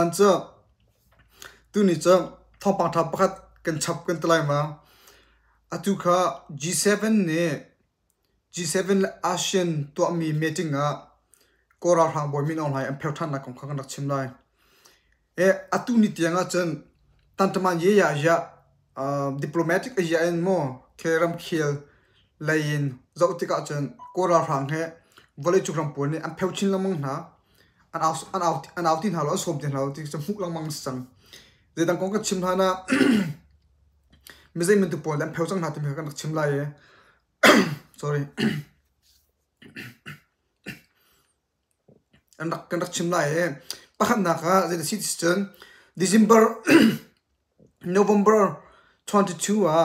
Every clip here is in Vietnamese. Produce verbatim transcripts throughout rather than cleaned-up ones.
Answer tu ni cha thong pang thap pakhat kan chap kan tlai ma atu kha G seven ne G seven ASEAN to mi meeting a kora rang boy min online am pheu than na kong khang nak chim lai e atu ni tianga chen tantaman ye ya ya diplomatic ya en mo keram khel lain zautika chen kora rang he vole chukram pon ne am pheu chin lamang na an out an out an out in halo som tin halo ti sam huk lang mang sang de dang kong ka chim thana mizai min tu pon am pheu chang na ti me ka nak chim lai e sorry and kan rak chim lai e pakhat na ka the citizen December November twenty-two a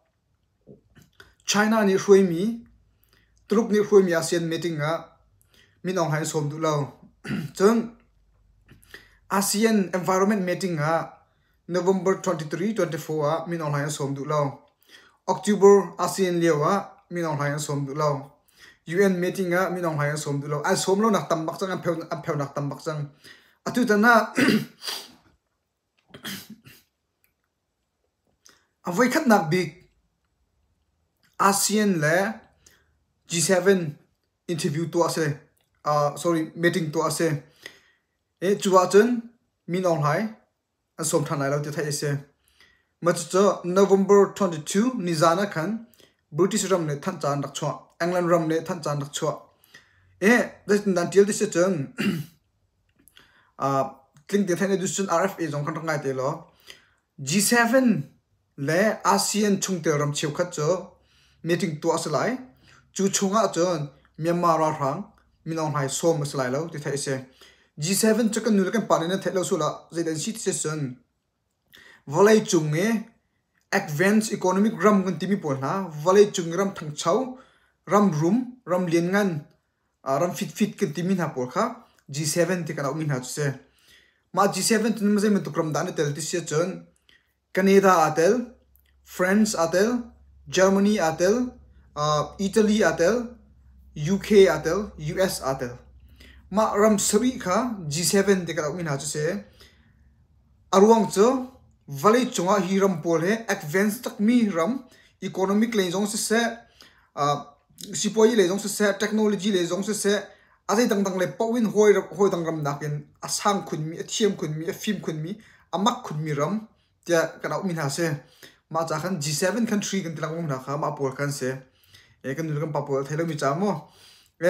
China ni hroi mi truk ni hroi mi ASEAN meeting a Min Aung Hliang som du lo chung ASEAN environment meeting a November twenty-three twenty-four a Min Aung Hliang som du lo October ASEAN lewa Min Aung Hliang som du lo U N meeting a Min Aung Hliang som du lo ai som lo nak tam bak chang am pheu am pheu nak tam bak chang atu ta na avoi khat nak big ASEAN le G seven interview to ase uh sorry meeting to ase e chuwa chen Min Aung Hliang an som thanai lo te thai ase machu November twenty-two nizana khan British ram ne than chan rak chwa England ram ne than chan rak chwa e this until this chen uh kling te thai ne du chen R F A jong kan ngai te lo G seven le ASEAN chung te ram chiu khat cho meeting to asalai chu chunga chon Myanmar ralhrang Min Aung Hliang som asalai lo te thai se G seven chakan nu kan pa ne thelo sula zaidan citizen volai chung me advanced economic ram kan timi pol na volai chung ram thang chau ram room ram lien ngan ram fit fit kan timi na pol kha G seven te kan min ha se ma G seven tin ma zai men to kram dan tel ti se chon Canada atel France atel Germany atel uh, Italy atel U K atel U S atel ma ram sri kha G seven te kan min ha se arwang cho valley chunga hi ram pol he advanced tak mi ram economic le jong se se uh, sipoi le jong se se technology le jong se se azai dang dang le pawin hoi hoi dang ram nakin asang khun mi athiam khun mi afim khun mi amak khun mi ram tia kana min ha se ma cha khan G seven country kan tilang na kha ma pol kan se e kan nu kan pa pol thelo mi cha mo e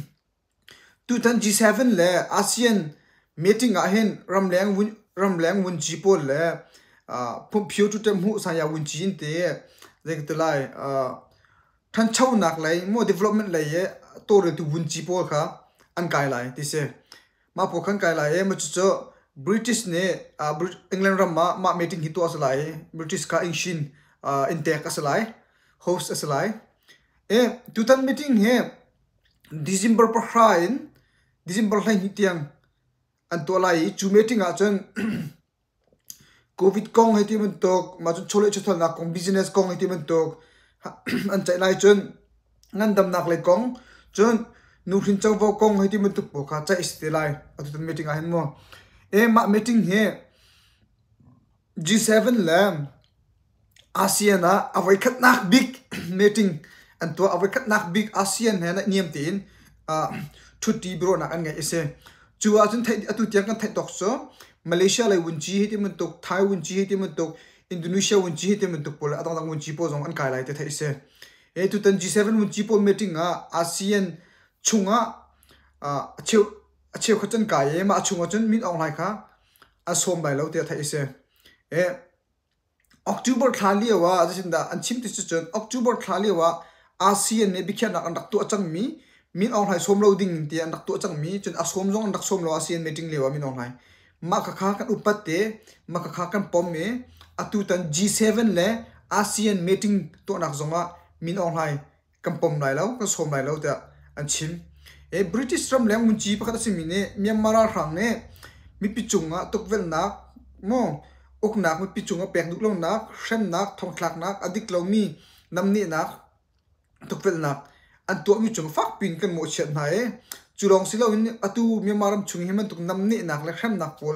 tu tan G seven le ASEAN meeting a hen ram leng win ram leng win ji pol le a phum phiu tu tem hu sa ya win chin te de ke lai a than chau nak lai mo development lai ye to re tu win ji pol kha an kai lai ti se ma po khan kai lai e ma chu British ne England ram ma ma meeting hi to asalai British ka inshin intek asalai host asalai e tutan meeting he December per hain December lai hitiang an to lai chu meeting a chen covid kong heti men tok ma chu chole chthol na kong business kong heti men tok an chai lai chen ngan dam nak le kong chen nu hrin chaw vo kong heti men tok po kha cha istelai atutan meeting a hen mo e ma meeting he G seven lam ASEAN a avai khat nak big meeting an to avai khat nak big ASEAN he na niam tin a thuti bro na an ngai ese chuwa chun thai atu tiang kan thai tok so Malaysia lai wun chi heti men tok Thai wun chi heti men tok Indonesia wun chi heti men tok pol atang tang wun chi po jong an kai lai te thai ese e tu tan G seven wun chi po meeting a ASEAN chunga a cheu acheu khachan ka ye ma chunga chun Min Aung Hliang kha a som bai lo te thai se e October thali wa ajinda an chim ti chun October thali wa ASEAN ne bikya nak andak tu achang mi Min Aung Hliang som lo ding ti andak tu achang mi chun asom jong andak som lo ASEAN meeting lewa Min Aung Hliang ma kha kha kan upat te ma kha kha kan pom me atu tan G seven le ASEAN meeting to nak zonga Min Aung Hliang kan pom lai lo kan som lai lo te an chim e British ram leng mun chi pakhat simi ne Myanmar rang ne mi pichunga tokvel nak mo ok nak mi pichunga pek duk lo nak shem nak thong thlak nak adik lo mi namni nak tokvel nak an to mi chung fak pin kan mo chet na e chulong silo in atu Myanmar ram chung himan tuk namni nak le shem nak pol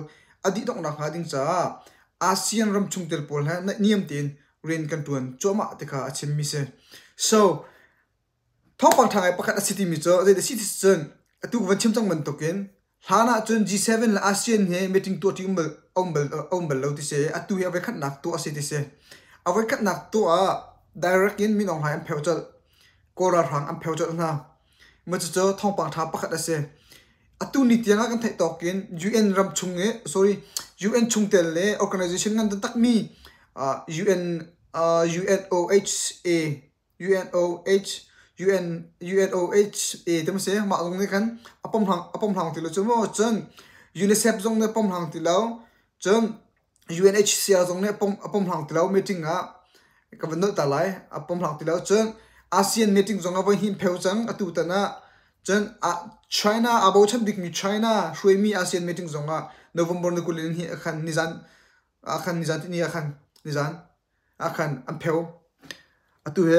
adi dok nak ha ding cha ASEAN ram chungtel pol ha na niam tin ren kan tuan choma te kha achim mi se so thopang thangai pakhat city mi cho the citizen atu wan chim chang man token hlana chun G seven la ASEAN he meeting to timbal ombal ombal lo ti se atu he ave khat nak to ase ti se ave khat nak to a direct in Min Aung Hliang pheu chal ko ralhrang am pheu chal na ma chu thopang tha pakhat ase atu ni tianga kan thai token U N ram chunge sorry U N chungtel le organization ngan tak mi U N U N O H A U N O H U N U N O H A tem se ma jong ne kan apom hang apom hang ti lo chumo chen UNICEF jong ne pom hang ti lo chen U N H C R jong ne pom apom hang ti lo meeting a ka ban ta lai apom hang ti lo chen ASEAN meeting jong a bo hin pheu chang atu ta na chen China about chan big mi China shui mi ASEAN meeting jong a November ne kulin hi khan nizan akhan nizan ti ni akhan nizan akhan am pheu atu he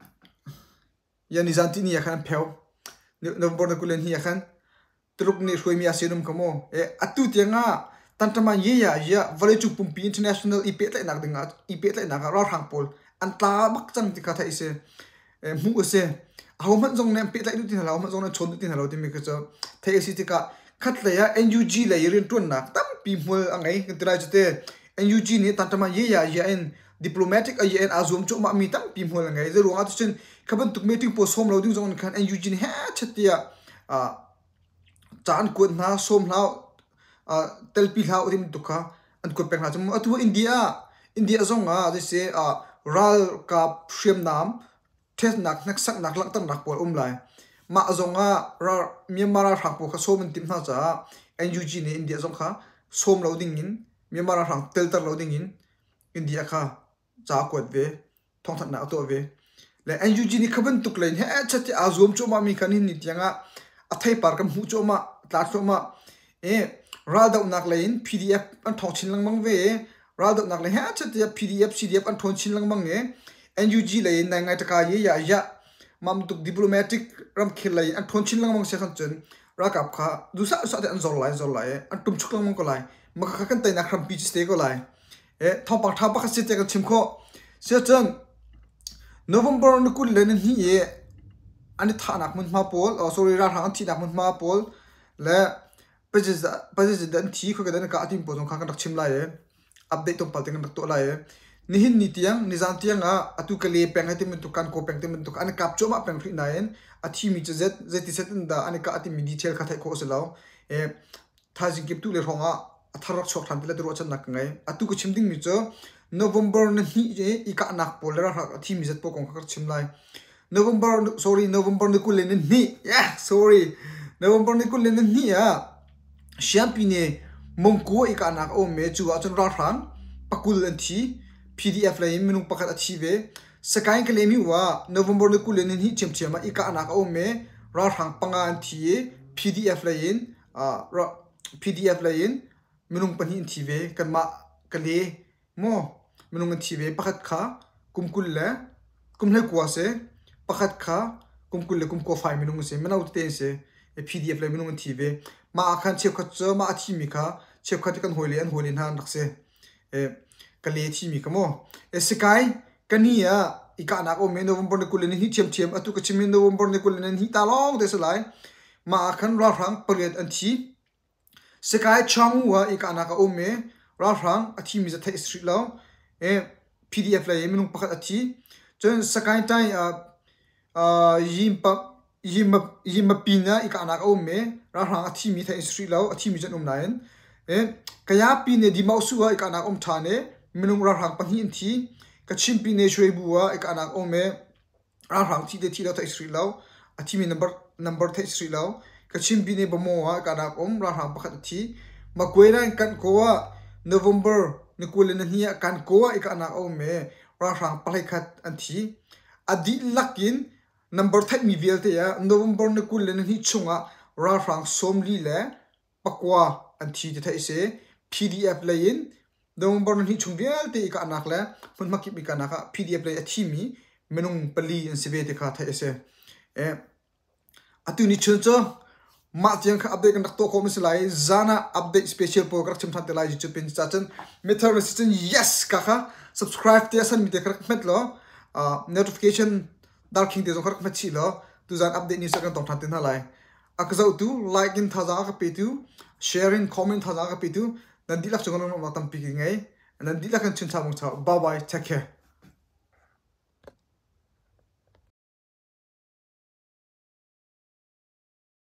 ya nizan ti ni akhan pheu November ne kulin hi akhan truk ni shui mi ASEAN kamo e atu tianga tantama ye ya ya vale chu pumpi international ipe lai nak dinga ipe lai nak ra rang pol an tla bak chang ti ka thai se mu se how man jong nem pe lai du tin hala man jong na chon du tin hala ti mi ka cha thai si ti ka khat la ya N U G la yirin tun nak tam pi mul angai tra chute N U G ni tantama ye ya ya en diplomatic a ye en azum chu ma mi tam pi mul angai ze ruanga tu chen khaban tuk meeting po som lo ding jong khan N U G ni ha chatia a chan ko na som na a telpi la urim tukha an ko peng ha chum atu India India zong a they say a ral ka shem nam thes nak nak sak nak lang tam nak pol um lai ma zonga ra Myanmar rang po kha som tim na cha N U G ni India zong kha som loading in Myanmar rang tel tar loading in India kha cha kwat ve thong that na to ve le N U G ni khaban tuk lein he chati azum chu ma mi khan ni tianga athai par kam hu chu ma ta chu ma e ral da nak lein P D F an thong chin lang mang ve ral da nak le he chati P D F C D F an thong chin lang mang nge N U G lein na ngai ta ka ye ya ya mam tuk diplomatic ram khil lai an thon chin lang mang se khan chen ra kap kha du sa sa an zol lai zol lai an tum chuk lang mang ko lai ma kha kan tai na khram pi ste ko lai e thong pa tha pa kha se te ka chim kho se chen November ni kul len hi ye ani tha nak mun ma pol oh sorry ra hang thi nak mun ma pol le president president thi kho ka den ka atim po jong kha kan dak chim lai e update tom pa teng dak to lai e nihin ni tiang nizam tiang a atu kale peng hatim tu kan ko peng tem tu an kap choma peng thri nain athi mi z z set da an ka ati mi detail kha thai ko selo e thajing kip tu le ronga atharak chok than le ro chan nak ngai atu ko chimding mi cho November na hi je ikahnak pol ra athi mi z po kong kha chim lai November sorry November ni kul len ni yeah sorry November ni kul len ni a champine mongko ikahnak o me chu a chon ra rang pakul an thi P D F lai minung pakat achieve sakai ke lemi wa November ni kulen ni chem chema ikahnak o me ra rang panga an thi P D F lai a P D F lai minung pani thi ve kan ma kale mo minung thi ve pakat kha kumkul la kumhle kwa se pakat kha kumkul le kumko fai minung se menau te se P D F lai minung thi ve ma khan chep kha cho ma thi mi kha chep kha kan hoile an holin han rakse e kale thi mi kamo e sikai kania ikahnak o me November ni kulen hi chem chem atu ka chimin November ni kulen hi ta long de salai ma khan ra rang pariat an thi sikai chang wa ikahnak o me ra rang athi mi za thai street law e P D F lai minung pakhat athi chen sakai tai a a yim pa yim yim pina ikahnak o me ra rang athi mi thai street law athi mi janum nain e kaya pine di mau suwa ikahnak om thane minung ra rang pang hin thi ka chimpi ne shwe buwa ikahnak o me ra rang thi de thi la thai street law athi mi number number thai street law ka chimpi ne bomo wa ikahnak om ra rang pakhat thi ma koina kan ko wa November ni kulen ni kan ko wa ikahnak o me ra rang palai khat an thi adi lakin number thai mi vel te ya November ni kulen ni chunga ra rang somli le pakwa an thi te thai se P D F lain November ni chungvel te ikahnak le phun makip ikahnak P D F lai athi mi menung pali an sibe te kha thai se e atu ni chuncho ma chiang kha update kan dak to ko mis lai zana update special program chim thate lai youtube pin cha chen method resistant yes ka kha subscribe te san mi te krak met lo notification dar king te zo krak met chi lo tu zan update news kan tong thate na lai akzau tu like in thaza ka pe tu sharing comment thaza ka pe tu dan dilak chong no ma tam pi ngai dan dilak kan chin cha mong cha bye bye take care